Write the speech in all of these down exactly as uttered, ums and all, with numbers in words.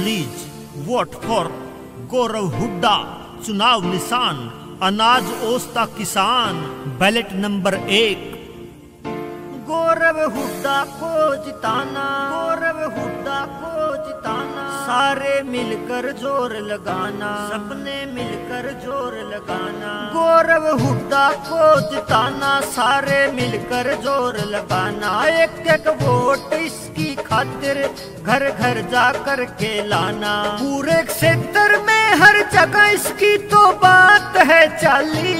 Please vote for Gaurav Hudda. चुनाव निशान अनाज ओसता किसान। बैलेट नंबर एक। गौरव हुड्डा को जिताना, गौरव हुड्डा को जिताना। सारे मिलकर जोर लगाना, सबने मिलकर जोर लगाना। गौरव हुड्डा को जिताना, सारे मिलकर जोर लगाना। एक एक वोट इसकी खातिर घर घर जा कर के लाना। पूरे क्षेत्र में हर जगह इसकी तो बात है चाली।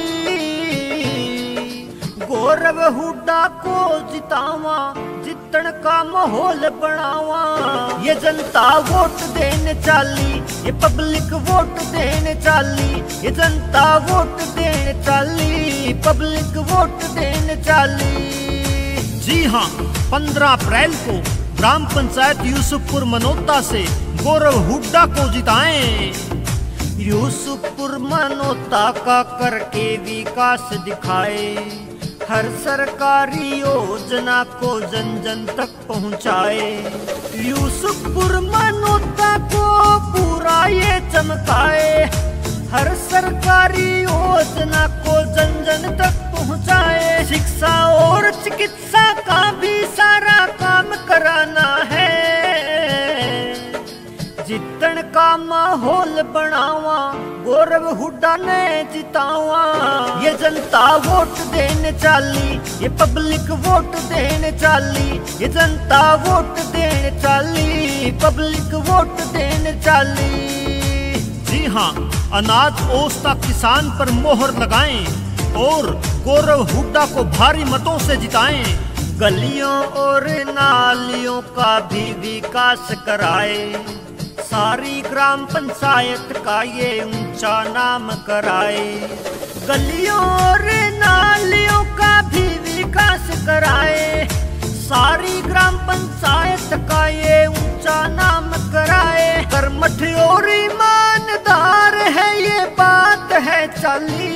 गौरव हुड्डा को जितावा, जितन का माहौल बनावा। ये जनता वोट देने चाली, ये पब्लिक वोट देने चाली। ये जनता वोट देने चाली, पब्लिक वोट देने चाली। जी हाँ, पंद्रह अप्रैल को ग्राम पंचायत यूसुफपुर मनोता से गौरव हुड्डा को जिताएं। यूसुफपुर मनोता का करके विकास दिखाए। हर सरकारी योजना को जन जन तक पहुँचाए। यूसुफपुर मनोता को पूरा ये चमकाए। हर सरकारी योजना को जन जन तक पहुँचाए। शिक्षा और चिकित्सा का भी सारा काम कराना है। जितन का माहौल बनावा, गौरव हुड्डा ने जितावा। ये जनता वोट देने चाली, ये पब्लिक वोट देने चाली। ये जनता वोट देने चाली, पब्लिक वोट देने चाली। जी हाँ, अनाज ओसता किसान पर मोहर लगाएं और गौरव हुड्डा को भारी मतों से जिताएं। गलियों और नालियों का भी विकास कराए। सारी ग्राम पंचायत का ये ऊंचा नाम कराए। गलियों और नालियों का भी विकास कराए। सारी ग्राम पंचायत का ये ऊंचा नाम कराए। कर्मठ और ईमानदार है, ये बात है चाली।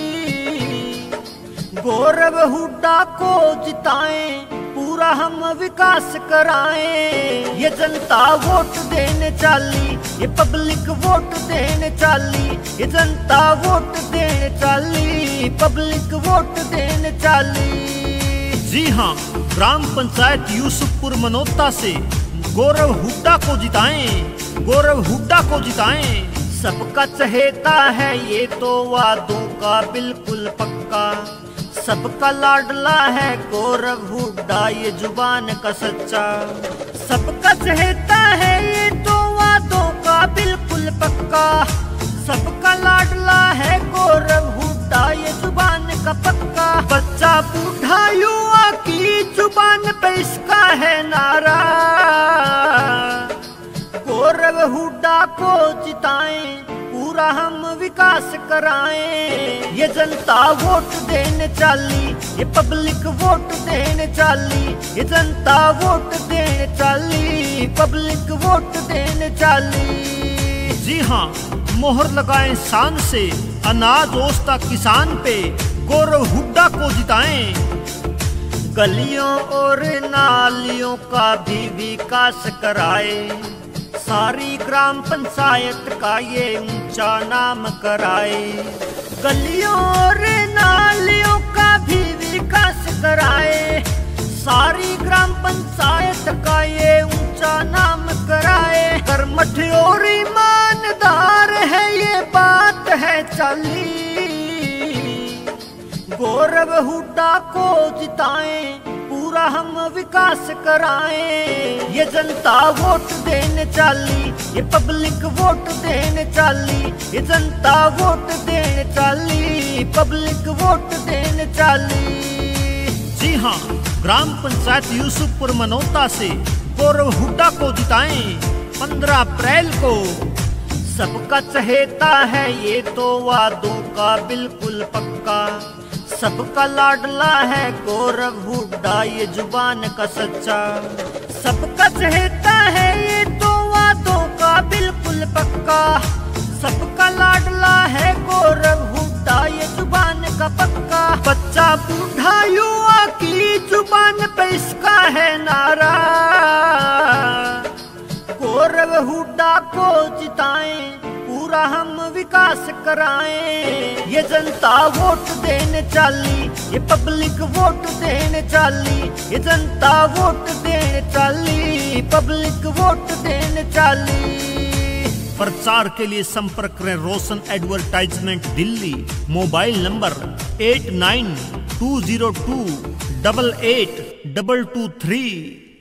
गौरव हुड्डा को जिताएं, पूरा हम विकास कराएं। ये जनता वोट देने चाली, ये पब्लिक वोट देने चाली। ये जनता वोट देने चाली, पब्लिक वोट देने चाली। जी हाँ, ग्राम पंचायत यूसुफपुर मनोता से गौरव हुड्डा को जिताएं। गौरव हुड्डा को जिताएं। सबका चहेता है ये तो वादों का बिल्कुल पक्का। सबका लाडला है गौरव हुड्डा, ये जुबान का सच्चा। सबका चहेता है ये तो वादों का बिल्कुल पक्का। सबका लाडला है गौरव हुड्डा, ये जुबान का पक्का। बच्चा बूढ़ा युवा की जुबान पे इसका है नारा। गौरव हुड्डा को जिताएं, पूरा हम विकास कराएं। ये जनता वोट देने चाली, ये पब्लिक वोट देने चाली। ये जनता वोट देने चाली, पब्लिक वोट देने चाली। जी हाँ, मोहर लगाएं शान से अनाज ओसता किसान पे। गौरव हुड्डा को जिताएं। गलियों और नालियों का भी विकास कराए। सारी ग्राम पंचायत का ये ऊंचा नाम कराए। गलियों और नालियों का भी विकास कराए। सारी ग्राम पंचायत का ये ऊंचा नाम कराए। कर्मठ और ईमानदार है, ये बात है चाली। गौरव हुड्डा को जिताएं, पूरा हम विकास कराएं। ये जनता वोट देने चाली, ये पब्लिक वोट देने चाली। ये जनता वोट देने चाली, पब्लिक वोट देने चाली। जी हाँ, ग्राम पंचायत यूसुफपुर मनोता से गौरव हुड्डा को जिताएं। पंद्रह अप्रैल को सबका चहेता है ये तो वादों का बिल्कुल पक्का। सबका लाडला है गौरव हुड्डा, ये जुबान का सच्चा। सबका चहेता है ये तो वादों का बिल्कुल पक्का। सबका लाडला है गौरव हुड्डा, ये जुबान का पक्का। बच्चा बूढ़ा युवा की जुबान पे इसका है नारा। गौरव हुड्डा को जिताएं, पूरा हम विकास कराएं। ये जनता वोट देने चाली, ये पब्लिक वोट देने चाली, ये जनता वोट देने चाली, पब्लिक वोट देने चाली। प्रचार के लिए संपर्क करें Roshan advertisement Delhi. Mobile number eight nine two zero two double eight double two three.